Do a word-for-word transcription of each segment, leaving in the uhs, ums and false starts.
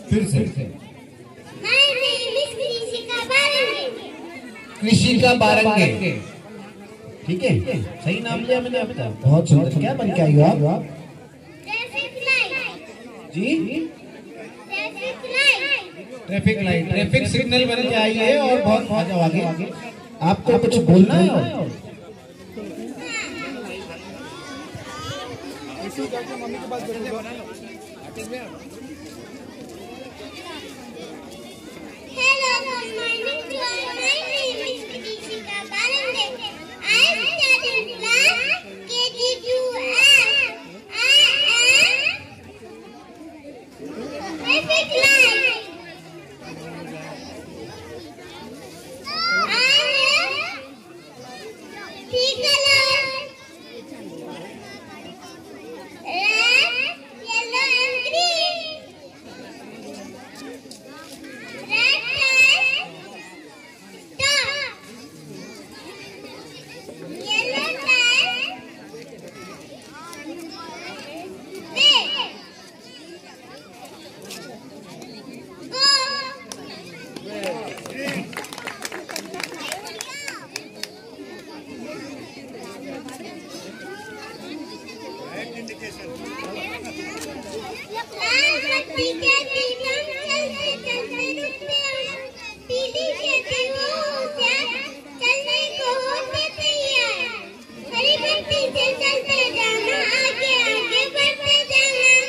फिर से। कृषिका बारंगे। ठीक है, सही नाम लिया मैंने आपका। बहुत सुंदर। क्या बन के आई हो आप? जी, ट्रैफिक लाइट, ट्रैफिक सिग्नल बन के आई है। और बहुत आ जाओ आगे। आपको कुछ बोलना है? मम्मी के पास Hello, good morning to all. My name is Krishika Barande. I study class K G two F. I am traffic light. I am three colors. Red, yellow and green. Red tie, top. Yellow tie, big. Go. लाल बत्ती के दीपक चलते चलते रुकते हैं। पीली कहती वो होशियार, चलने को होते तैयार। हरी बत्ती से चलते जाना, आगे आगे बढ़ते जाना।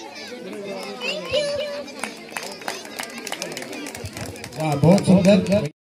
Thank you. वाह, बहुत सुंदर।